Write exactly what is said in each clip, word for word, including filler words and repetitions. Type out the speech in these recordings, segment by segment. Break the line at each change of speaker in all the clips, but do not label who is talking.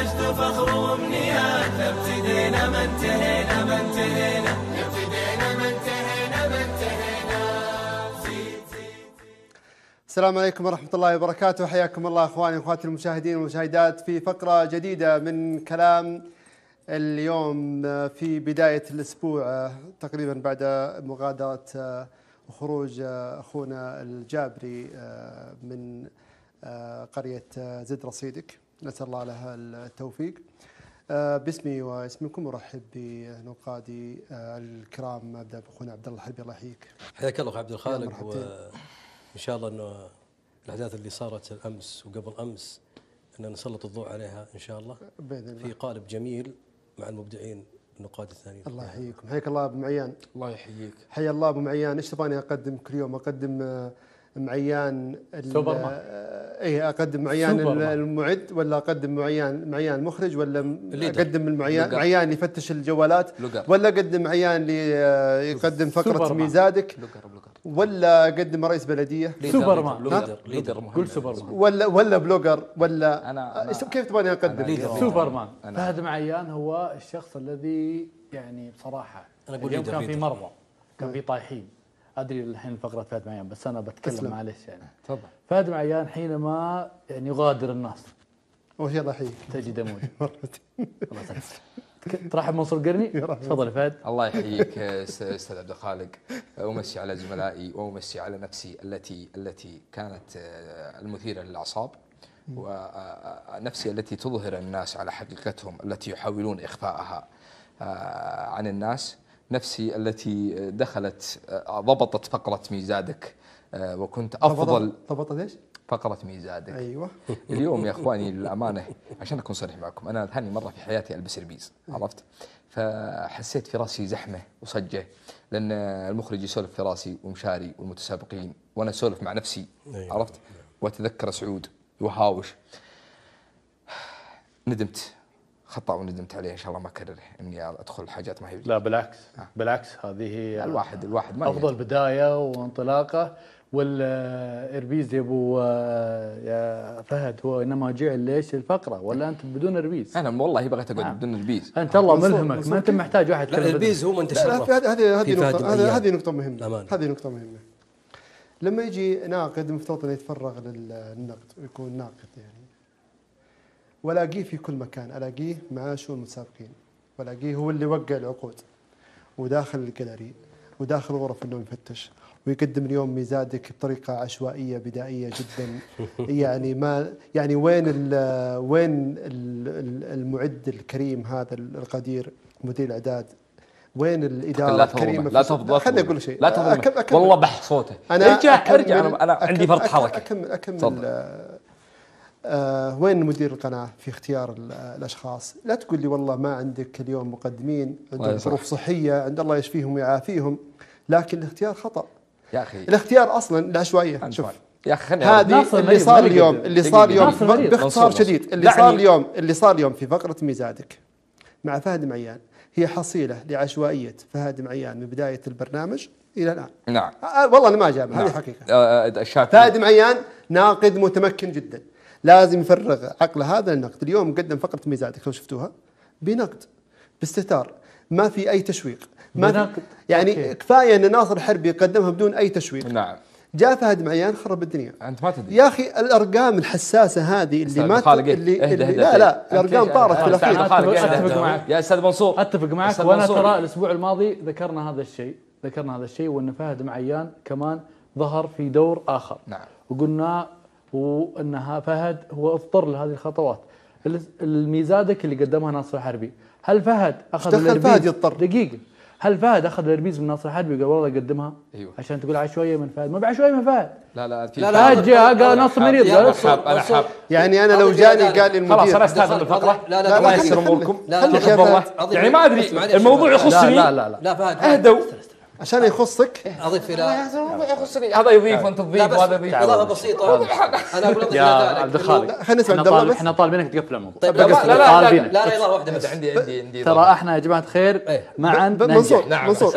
مجد فخر وامنيات، ابتدينا ما انتهينا ما انتهينا، ابتدينا ما انتهينا ما انتهينا.
السلام عليكم ورحمة الله وبركاته، حياكم الله اخواني واخواتي المشاهدين والمشاهدات في فقرة جديدة من كلام اليوم في بداية الأسبوع، تقريبا بعد مغادرة وخروج أخونا الجابري من قرية زد رصيدك، نسأل الله له التوفيق. باسمي واسمكم أرحب بنقادي الكرام، أبدأ بأخونا عبد الله الحربي. الله يحييك.
حياك الله أخو عبد الخالق، وإن شاء الله أنه الأحداث اللي صارت الأمس وقبل أمس أن نسلط الضوء عليها إن شاء الله في قالب جميل مع المبدعين النقاد الثانيين.
الله يحييكم. حياك الله أبو معيان.
الله يحييك.
حيا الله أبو معيان. إيش تبغاني أقدم كل يوم؟ أقدم معيان
سوبرمان.
اي اقدم معيان المعد، ولا اقدم معيان معيان المخرج، ولا اقدم المعيان معيان اللي يفتش الجوالات، ولا اقدم معيان اللي يقدم فقره ميزادك، ولا اقدم رئيس بلديه؟
سوبرمان. ليدر ليدر قول سوبرمان.
ولا ولا بلوجر، ولا
أنا أنا
كيف تبغاني اقدم؟
سوبرمان. فهد معيان هو الشخص الذي يعني بصراحه اليوم كان في مرضى، كان في طايحين. ادري الحين فقره فهد معيان، بس انا بتكلم معلش يعني. تفضل. فهد معيان حينما يعني يغادر الناس
وش الله يحييك
تجد موجود. الله يسلمك. ترحب منصور القرني. تفضل يا فهد.
الله يحييك استاذ عبد الخالق، امسي على زملائي وامسي على نفسي التي التي كانت المثيره للاعصاب، ونفسي التي تظهر الناس على حقيقتهم التي يحاولون اخفاءها عن الناس، نفسي التي دخلت ضبطت فقرة ميزادك وكنت أفضل.
ضبطت إيش؟
فقرة ميزادك.
أيوة.
اليوم يا إخواني للأمانة عشان أكون صريح معكم، أنا ثاني مرة في حياتي ألبس ربيز، عرفت؟ فحسيت في راسي زحمة وصجة، لأن المخرج يسولف في راسي ومشاري والمتسابقين، وأنا أسولف مع نفسي، عرفت؟ وأتذكر سعود وهاوش. ندمت خطأ وندمت عليه، إن شاء الله ما أكرره إني أدخل حاجات ما هي.
لا بالعكس، آه. بالعكس هذه هي
الواحد الواحد ما
أفضل يجب. بداية وانطلاقة. والإربيز يا أبو يا فهد هو إنما جعل ليش الفقرة، ولا أنت بدون إربيز؟
أنا والله بغيت أقعد بدون إربيز.
أنت الله ملهمك، ما أنت محتاج واحد.
لا الإربيز هو من تشرف.
هذه هذه نقطة هذه نقطة مهمة. هذه نقطة مهمة. لما يجي ناقد مفترض أن يتفرغ للنقد ويكون ناقد يعني، ولاقيه في كل مكان، الاقيه مع شؤون المتسابقين، ولاقيه هو اللي وقع العقود وداخل الجاليري وداخل غرف النوم يفتش، ويقدم اليوم ميزادك بطريقه عشوائيه بدائيه جدا. يعني ما يعني وين ال وين ال المعد الكريم هذا القدير مدير الاعداد، وين الاداره الكريمه؟
لا تفضل.
خليني اقول شيء،
لا تفضل والله بح صوته.
انا
ارجع ارجع انا, أنا عندي فرط حركه.
اكمل اكمل آه وين مدير القناة في اختيار الأشخاص؟ لا تقول لي والله ما عندك اليوم مقدمين عندهم ظروف صحية، عند الله يشفيهم ويعافيهم، لكن الاختيار خطأ
يا أخي.
الاختيار أصلا العشوائية. شوف
يا أخي
هذه اللي صار اليوم اللي صار اليوم باختصار شديد اللي صار اليوم اللي صار اليوم في فقرة ميزادك مع فهد معيان هي حصيلة لعشوائية فهد معيان من بداية البرنامج إلى الآن.
نعم.
آه والله أنا ما جاب. هذه حقيقة.
آه
فهد معيان ناقد متمكن جدا، لازم يفرغ عقله هذا للنقد. اليوم قدم فقرة ميزادك لو شفتوها بنقد باستهتار، ما في أي تشويق، ما في يعني أوكي. كفاية أن ناصر حربي قدمها بدون أي تشويق.
نعم.
جاء فهد معيان خرب الدنيا.
أنت ما تدري
يا أخي الأرقام الحساسة هذه اللي ما اللي, اللي, اللي لا لا الأرقام طارت في الأخير.
أتفق معك
يا أستاذ منصور،
أتفق معك. وأنا ترى الأسبوع الماضي ذكرنا هذا الشيء ذكرنا هذا الشيء وأن فهد معيان كمان ظهر في دور آخر.
نعم. وقلنا
وانها فهد هو اضطر لهذه الخطوات. الميزادك اللي قدمها ناصر حربي، هل فهد اخذ الاربيز؟
فهد يضطر
دقيقه، هل فهد اخذ الاربيز من ناصر حربي وقال والله قدمها؟
ايوه
عشان تقول عشوائيه من فهد؟ ما بعشوائيه من فهد.
لا لا
لا فهد جاء قال ناصر مريض.
انا حاب انا حاب
يعني انا لو جاني قال المدير
خلاص انا استاذن الفقره.
لا لا
الله ييسر اموركم.
لا لا
يعني ما ادري الموضوع يخصني.
لا لا لا
لا فهد
اهدوا
عشان يخصك
اضيف الى
هذا يضيف وانت تضيف وهذا يضيف
اضافه بسيطه. انا اقول
يا عبد الخالق
خلينا نسمع عبد الله بس.
احنا طالبينك تقفل الموضوع.
طيب لا لا لا لا اضافه واحده بس.
عندي عندي عندي
ترى احنا يا جماعه خير معا
منصور
نعم
منصور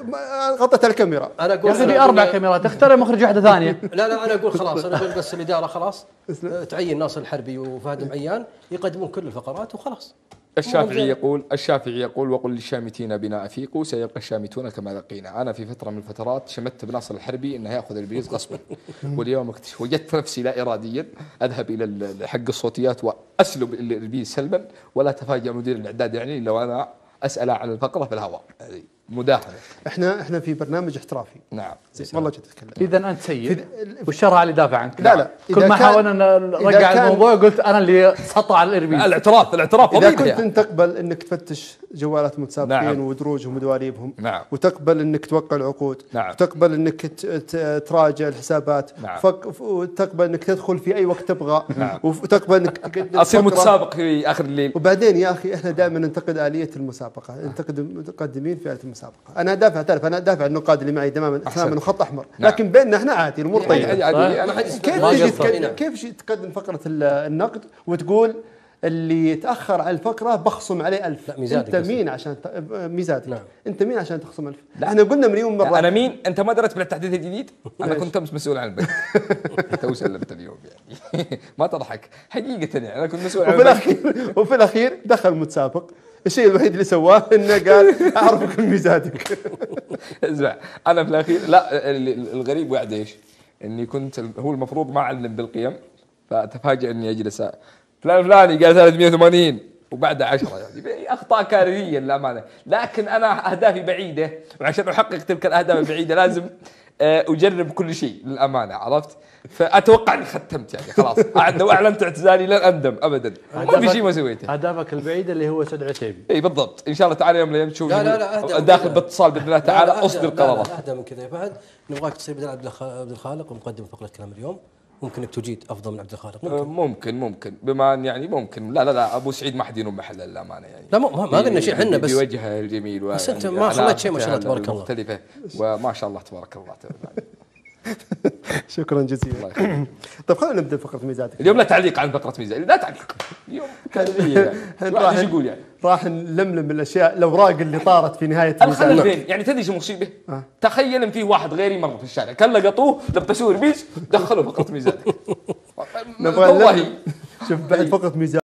غطت الكاميرا.
انا اقول
يا اخي اربع كاميرات اختار مخرج واحده ثانيه.
لا لا انا اقول خلاص انا اقول بس الاداره خلاص تعين ناصر الحربي وفهد معيان يقدمون كل الفقرات وخلاص.
الشافعي يقول الشافعي يقول وقل للشامتين بنا افيقوا سيبقى الشامتون كما لقينا. انا في فتره من الفترات شمت بناصر الحربي انه ياخذ البريز غصبا واليوم اكتشف وجدت نفسي لا اراديا اذهب الى حق الصوتيات واسلب البريز سلبا ولا تفاجأ مدير الاعداد يعني لو انا اسال عن الفقره في الهواء مداهنه.
احنا احنا في برنامج احترافي.
نعم
والله جيت اتكلم.
اذا انت سيد والشرع اللي دافع عنك.
لا لا
كل ما حاولنا نرجع الموضوع قلت انا اللي سطع على الاربيز.
الاعتراف الاعتراف
اذا كنت انت تقبل انك تفتش جوالات المتسابقين نعم. ودروجهم ودواليبهم
نعم.
وتقبل انك توقع العقود
نعم.
وتقبل انك تراجع الحسابات
نعم.
وتقبل انك تدخل في اي وقت تبغى نعم. وتقبل انك
اصير متسابق في اخر الليل.
وبعدين يا اخي احنا دائما ننتقد اليه المسابقه ننتقد المتقدمين في اليه المسابقه. انا دافع تعرف انا دافع النقاد اللي معي تماما تماما خط احمر نعم. لكن بيننا احنا عادي الامور طيبه. كيف تجي كيف تقدم فقره النقد وتقول اللي يتاخر على الفقره بخصم عليه ألف. انت مين عشان ت... ميزاتك نعم. انت مين عشان تخصم ألف؟ احنا قلنا مليون مره
انا مين؟ انت ما درت بالتحديث الجديد؟ انا كنت امس مسؤول عن البنك تو سلمت اليوم يعني ما تضحك حقيقه يعني انا كنت مسؤول عن
وفي الاخير وفي الاخير دخل متسابق الشيء الوحيد اللي سواه انه قال اعرف كل ميزاتك.
اسمع انا في الاخير لا الغريب وعد ايش؟ اني كنت هو المفروض ما اعلم بالقيم فتفاجئ اني اجلس فلان فلاني قال ثلاثمئة وثمانين وبعدها عشرة يعني اخطاء كارثيه للامانه. لكن انا اهدافي بعيده وعشان احقق تلك الاهداف البعيده لازم اجرب كل شيء للامانه عرفت. فاتوقع اني ختمت يعني خلاص لو اعلنت اعتزالي لن اندم ابدا ما في شيء ما سويته.
اهدافك البعيده اللي هو سد عتيبي.
اي بالضبط ان شاء الله تعالى يوم من الايام تشوف
لا لا لا
داخل باتصال باذن الله تعالى اصدر قرارات.
اهدى من كذا يا فهد نبغاك تصير بدل عبد الخالق ومقدم فقره كلام اليوم. ممكن انك تجيد افضل من عبد الخالق.
ممكن ممكن ممكن بما ان يعني ممكن لا لا لا ابو سعيد ما حد ينوم محله للامانه يعني.
لا ما ما قلنا شيء احنا بس
بوجهه الجميل
بس انت ما خليت شيء ما شاء الله تبارك الله
مختلفه وما شاء الله تبارك الله.
شكرا جزيلا. طيب خلينا نبدا فقره ميزاتك.
اليوم لا تعليق عن فقره ميزاتي لا تعليق اليوم
راح يقول يعني راح نلملم الاشياء الاوراق اللي طارت في نهايه
ميزاتك. يعني تدري شو المصيبه؟ آه. تخيل ان في واحد غيري مر في الشارع كان لقطوه لبسوه ربيش دخلوا فقره ميزاتك.
نبغى شوف بعد فقره ميزاتك